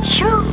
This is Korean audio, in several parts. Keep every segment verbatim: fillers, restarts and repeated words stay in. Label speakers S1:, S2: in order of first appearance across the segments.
S1: Shoo.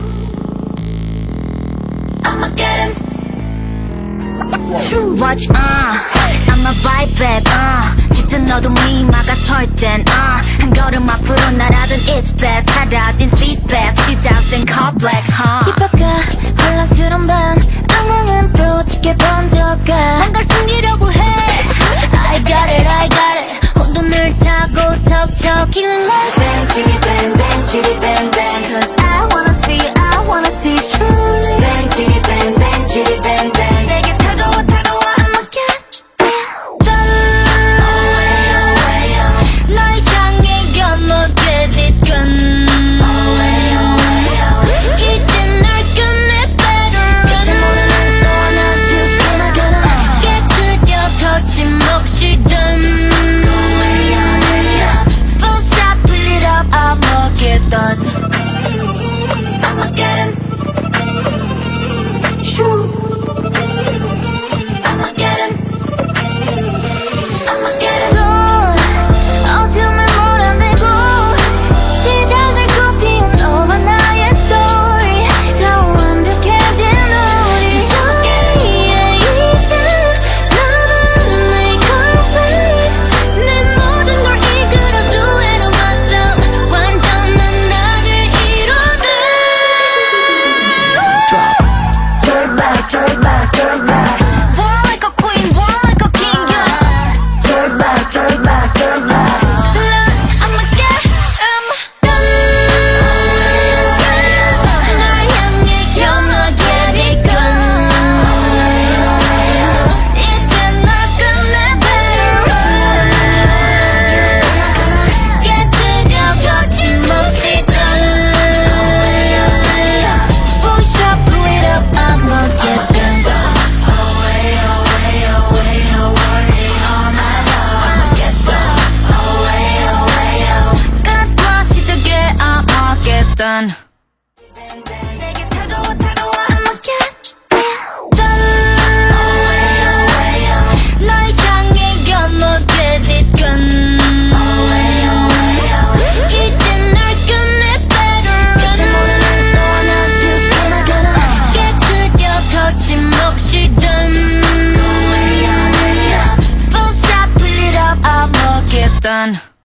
S1: I'ma get him. Shoo. Watch, uh, I'ma bite back, uh. 짙은 어둠 이마가 설땐, uh. 한 걸음 앞으로 날아든 it's best. 사라진 feedback, 시작된 call black, huh.
S2: 뒷바가 혼란스러운 밤 악몽은 또 짙게 번져가.
S1: 뭔가를 숨기려고 해. I got it, I got it. 혼돈을 타고 덮쳐 killing like bang, chitty bang, bang, chitty bang, bang. Cause I wanna see, I wanna see truly. Bang, chitty bang, bang, chitty bang, bang. 내게 다가와, 다가와, I'ma get it done. Away, away, away. 널 향해 건너게 뒷건. Away, away, away. 이제 날 끝내 better run. 끝을 모르는 너와 나 두고나 가나. 깨끗여 거침없이 done. I'ma get done. I'ma get him. Shoo. I'ma get him. I'ma get him.
S2: 또 어둠을 몰아내고 시작을 꽃피운 너와 나의 story. 더 완벽해진 우리 저기에 이제 너는 내 girlfriend. 내 모든 걸 이끌어 두에로 왔어. 완전한 나를 이뤄내.
S1: Drop. Turn back, turn back, turn back. War like a queen, war like a king, yeah. Turn back, turn back, turn back. I'ma get him done. 날 향해 견나게 뒷건. 이제 날 끝내 better run. 깨뜨려 거침없이 done. Full shot, pull it up, I'ma get done. Away, away, away, no worry all night long. I'ma get done. Away, away, away. 끝과 시작에 I'ma get done. 내게 다가와, 다가와, I'ma get it done. Away, away, away. 널 향해 건너게 뒷건. Away, away, away. 이제 날 끝내 better run. 끝을 모르는 너와 나 두고나 가나. 깨끗여 거침없이 done. Full shot, pull it up, I'ma get done.